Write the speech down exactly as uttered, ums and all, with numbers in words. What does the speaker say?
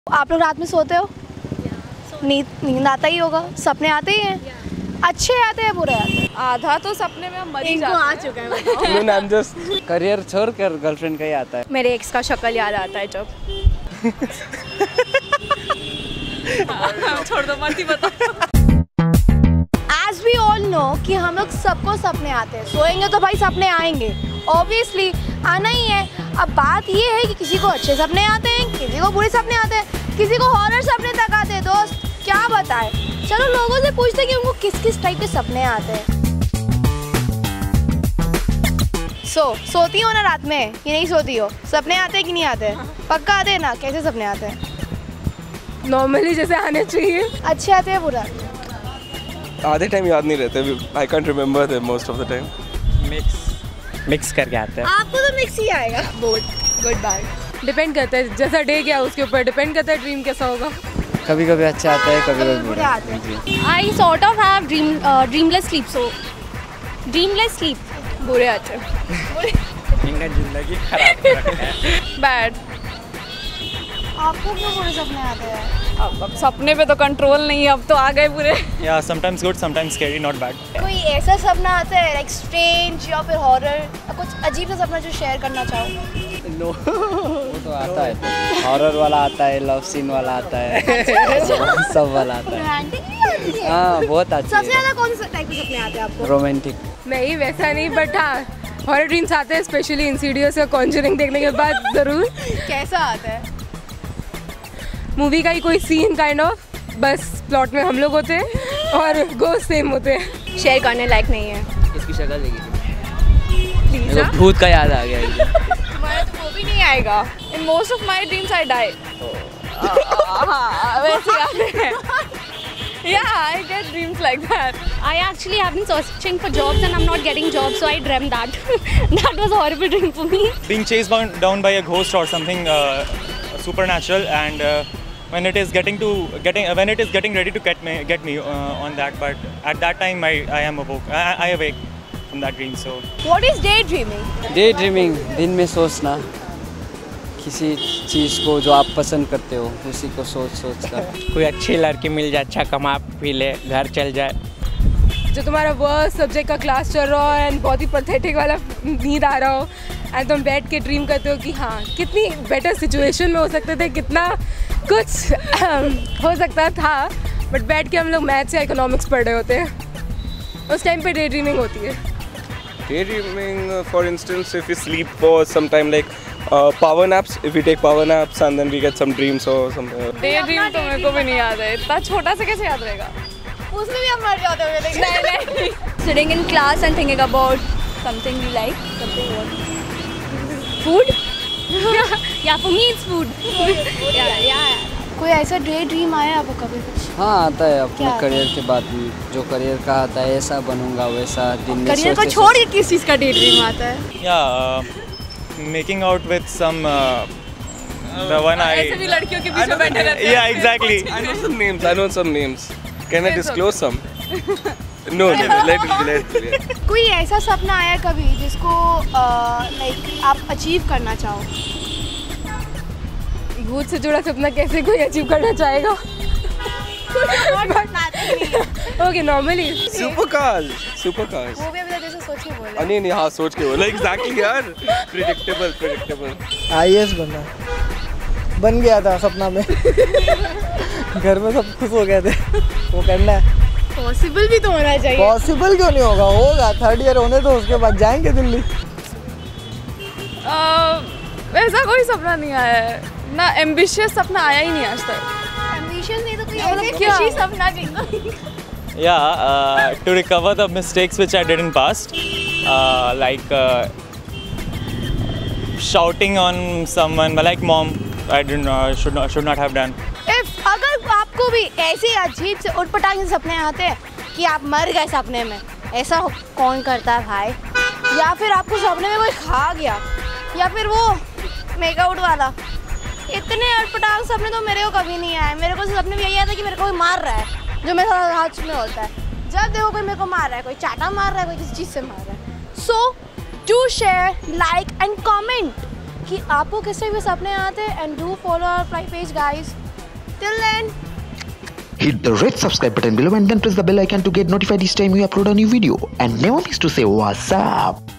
आप लोग रात में सोते हो? नींद नींद आता ही होगा, सपने आते ही हैं। अच्छे आते हैं बुरे आते हैं? आधा तो सपने में हम मर ही जाते हैं। आ चुका है। मैं जस्ट करियर छोड़कर गर्लफ्रेंड का ही आता है। मेरे एक्स का शक्ल याद आता है जब छोड़ दो, मत ही बताओ। As we all know कि हम लोग सबको सपने आते हैं, सोएंगे तो भाई सपने आएंगे, ऑब्वियसली आना ही है। अब बात ये है कि किसी को अच्छे सपने आते हैं, किसी को बुरे सपने आते हैं, किसी को हॉरर सपने तक आते हैं। दोस्त क्या बताएं, चलो लोगों से पूछते हैं कि उनको किस किस टाइप के सपने आते हैं। सो so, सोती हो ना रात में कि नहीं सोती हो? सपने आते हैं कि नहीं आते हैं? पक्का आते हैं ना? कैसे सपने आते हैं? नॉर्मली जैसे आने चाहिए। अच्छे आते हैं बुरा? आधे टाइम याद नहीं रहते, I can't remember them most of the time. Mix mix करके आते हैं। आपको तो मिक्स ही आएगा। बोथ गुड बैड डिपेंड करता है, जैसा डे क्या उसके ऊपर डिपेंड करता है ड्रीम कैसा होगा। कभी कभी अच्छा आता है, कभी कभी बुरा आते हैं। I sort of have dream uh, dreamless sleep, so dreamless sleep. बुरे आते हैं। इनका जिंदगी खराब कर रखा है। बैड। आपको क्यों बुरे सपने आते हैं? अब, अब सपने पे तो कंट्रोल नहीं है, अब तो आ गए पूरे। Yeah, sometimes good, sometimes scary, not bad. कोई ऐसा सपना आता है लाइक स्ट्रेंज या फिर हॉरर, कुछ अजीब सा सपना जो शेयर करना चाहो? नो वो तो आता है, हॉरर वाला आता है, लव सीन वाला आता है, सब वाला आता है। रोमांटिक भी आती है? हाँ बहुत आती सबसे है। ज़्यादा कौन सा टाइप के सपने आते हैं आपको? रोमांटिक नहीं वैसा नहीं, बट हाँ हॉरर ड्रीम्स आते हैं, स्पेशली इंसीडियस और कॉन्जरिंग देखने के बाद जरूर। कैसा आता है? मूवी का ही कोई सीन काइंड ऑफ, बस प्लॉट में हम लोग होते हैं और गोस्ट सेम होते हैं। शेयर करने लायक नहीं है। इसकी शक्ल देखी प्लीज थी, भूत का याद आ गया। तुम्हारा तो वो भी नहीं आएगा। In most of my dreams I die. हाँ वैसे आते हैं। Yeah, I get dreams like that. I actually have been searching for jobs and I'm not getting jobs, so I dreamt that. That was a horrible dream for me. Being chased down, down by a ghost or something uh, supernatural, and uh, when it is getting to getting uh, when it is getting ready to get me get me uh, on that, but at that time I I am awoke. I, I awake from that dream. So. What is daydreaming? Day dreaming, दिन में सोचना किसी चीज़ को जो आप पसंद करते हो, उसी को सोच सोच कर। कोई अच्छी लड़की मिल जाए, अच्छा कमा पी ले, घर चल जाए। जो तुम्हारा वर्स्ट सब्जेक्ट का क्लास चल रहा हो एंड बहुत ही पैथेटिक वाला नींद आ रहा हो एंड तुम बैठ के ड्रीम करते हो कि हाँ कितनी बेटर सिचुएशन में हो सकते थे, कितना कुछ हो सकता था, बट बैठ के हम लोग मैथ्स या इकोनॉमिक्स पढ़ रहे होते हैं। उस टाइम पे डे ड्रीमिंग होती है। Daydreaming, uh, for instance, if we sleep for some time, like uh, power naps, if we take power naps and then we get some dreams or something. Day dream तो मेरे को भी नहीं याद है, इतना छोटा से कैसे याद रहेगा? उसमें भी हम मर जाते होंगे लेकिन। नहीं नहीं। Sitting in class and thinking about something you like, something what? Food? Yeah, for me it's food. Yeah, yeah. कोई ऐसा डे ड्रीम आया आपको कभी कुछ? हाँ आता है, अपने क्या? करियर के बाद में जो करियर का आता है, ऐसा बनूंगा वैसा दिन में करियर को सोचते छोड़ के किस चीज़ का डे ड्रीम आता है? Yeah, uh, making out with some uh, the one I. ऐसे भी लड़कियों के पीछे बैठे रहते हैं। Yeah, exactly. I know some names. I know some names. Can I disclose some? No, no, no. Let it be. Let it be. कोई ऐसा सपना आया कभी जिसको लाइक आप अचीव करना चाहो? भूत से जुड़ा सपना कैसे कोई अचीव करना चाहेगा? Okay normally Supercars. Supercars. वो भी अभी तक जैसे सोच के बोला। नहीं नहीं हाँ सोच के बोला एग्जैक्टली यार। Predictable predictable. I A S बनना बन गया था सपना में। घर में सब खुश हो गए थे, वो करना है। पॉसिबल भी तो होना चाहिए। पॉसिबल क्यों नहीं होगा, होगा। थर्ड ईयर होने दो, उसके बाद जाएंगे दिल्ली। वैसा कोई सपना नहीं आया है ना, एम्बिशियस सपना आया ही नहीं आज तक। एम्बिशन नहीं तो कोई मतलब ऐसे क्या? खुशी सपना चाहिए। Yeah, uh, to recover the mistakes which I did in past, uh, like uh, shouting on someone, like mom, I didn't uh, should not should not have done. If अगर आपको भी ऐसे अजीब से उटपटांग से सपने आते हैं कि आप मर गए सपने में, ऐसा कौन करता है भाई? या फिर आपको सपने में कोई खा गया, या फिर वो मेकआउट वाला, इतने अटपटांग सपने तो मेरे को कभी नहीं आए। मेरे को सपने में यही आता है कि मेरे को कोई मार रहा है, जो मेरे हाथ में होता है। जब देखो कोई मेरे को मार रहा है, कोई चाटा मार रहा है, कोई किसी चीज़ से मार रहा है। So do share, like and comment कि आपको किससे भी सपने आते हैं, and do follow our page guys. Till then, hit the red subscribe button below and then press the bell icon to get notified each time we upload a new video. And never miss to say what's up.